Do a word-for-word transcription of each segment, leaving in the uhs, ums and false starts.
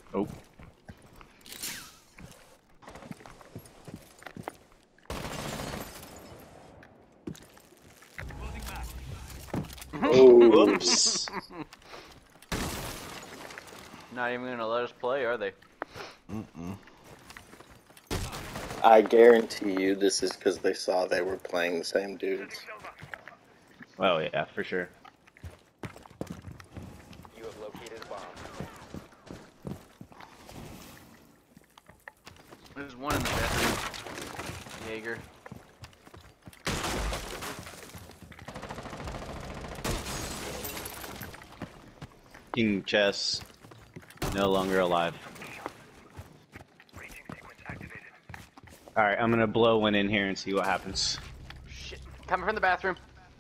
Oh. Oops. Not even gonna let us play, are they? Mm-mm. I guarantee you this is because they saw they were playing the same dudes. Oh yeah, for sure. You have located a bomb. There's one in the bedroom. Jaeger. King Chess, no longer alive. Alright, I'm gonna blow one in here and see what happens. Shit. Coming from the bathroom.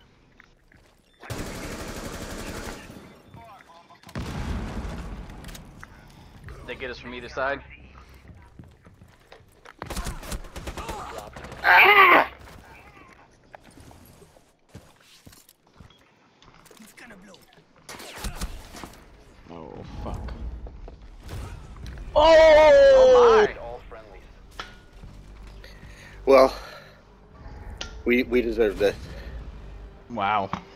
They get us from either side. Ah! Oh, fuck. Oh my! All friendlies. Well, we we deserved it. Wow.